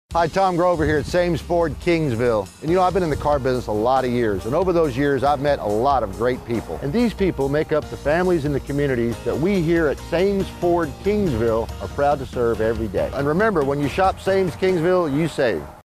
Hi, Tom Grover here at SamesTomFRD Kingsville. And I've been in the car business a lot of years, and over those years I've met a lot of great people. And these people make up the families and the communities that we here at SamesTomFRD Kingsville are proud to serve every day. And remember, when you shop Sames Kingsville, you save.